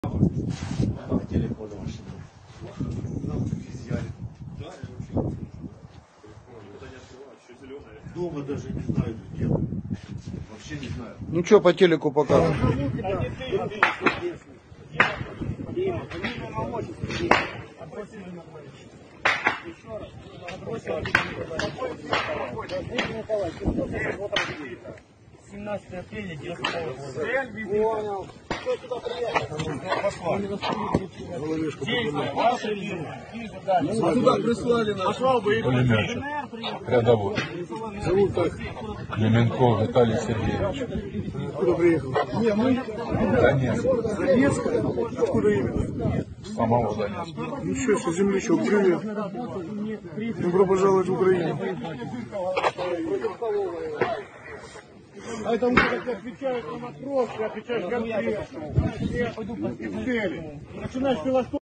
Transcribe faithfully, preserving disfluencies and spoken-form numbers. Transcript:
Телефон ваш. Дома даже не знаю, где. Вообще не знаю. Ну что по телеку показывают? семнадцатое апреля девяносто второго года. Кто сюда приехал? Действие, ваша фирма. А туда прислали нас. Послал бы их. Рядовой. Зовут как? Клименков Виталий Сергеевич. Откуда приехал? Не, мы... Донецк. Донецк? Откуда именно? Самого Донецка. Ничего себе, землячок, привет. Добро пожаловать в Украину. А это мы как отвечают на вопросы, отвечаешь конкретно. Начинаешь философию.